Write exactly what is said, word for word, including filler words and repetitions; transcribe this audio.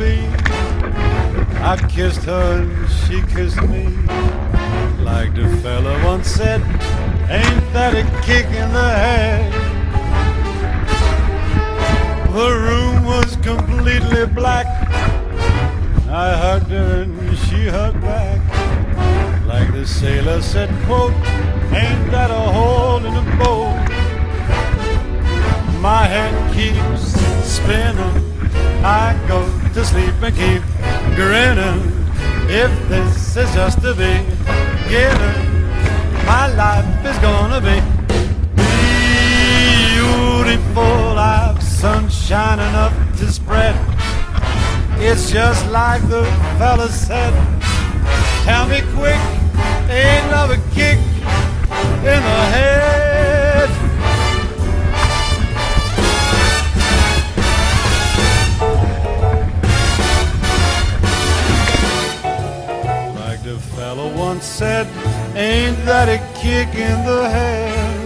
be. I kissed her and she kissed me. Like the fella once said, ain't that a kick in the head? The room was completely black. I hugged her and she hugged back. Like the sailor said, quote, ain't that a hole in the boat? My head keeps spinning. I go to sleep and keep grinning. If this is just to be given, my life is gonna be beautiful. I've sunshine enough to spread. It's just like the fella said. Tell me quick, ain't love a kick in the head? Like the fella once said, ain't that a kick in the head?